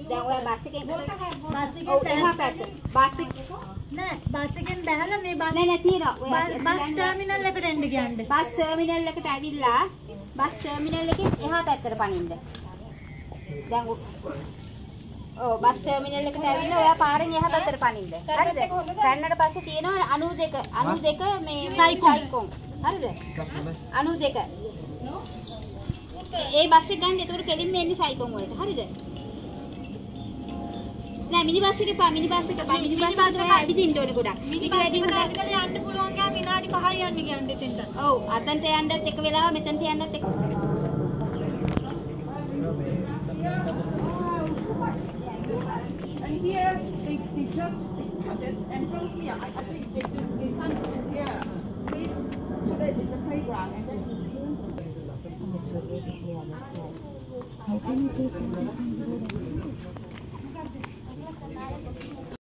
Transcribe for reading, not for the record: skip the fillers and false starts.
දැන් ඔය බස් එකේ ඔව් එහා පැත්ත. බස් එක නෑ බස් එකෙන් බැහැලා මේ බස් නෑ තියෙනවා. ඔය බස් ටර්මිනල් එකට එන්න කියන්නේ. බස් ටර්මිනල් එකට ඇවිල්ලා බස් ටර්මිනල් එකෙන් එහා පැත්තට පනින්න. දැන් ඔව් බස් ටර්මිනල් එකට ඇවිල්ලා ඔයා පාරෙන් එහා පැත්තට පනින්න. හරිද? පැන්නට පස්සේ තියෙනවා 92 මේ සයිකෝන්. හරිද? 92. ඒ බස් එක ගන්න එතකොට කෙලින්ම එන්නේ සයිකෝන් වලට. හරිද? නෑ මිනි බස් එකේ පා මිනි බස් එකේ ඇවිදින්න ඕනේ ගොඩක්. ඊට වැඩි හොඳ යන්න පුළුවන් ගා විනාඩි 5යි යන්න කියන්නේ එතෙන්ට. ඔව් අතන්ට යන්නත් එක වෙලාව මෙතනට යන්නත් එක. And here they just cut it, and from here I think they come from here. Please put it in the playground and then.